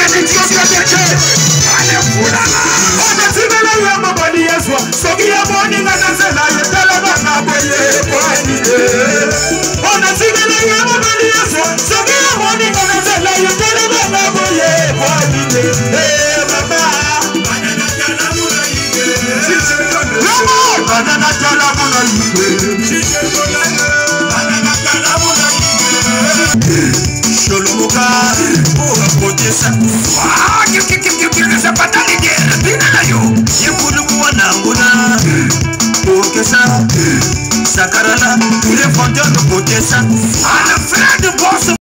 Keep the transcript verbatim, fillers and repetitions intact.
Sakarala, il est fondé de côté ça. À la fin de boss.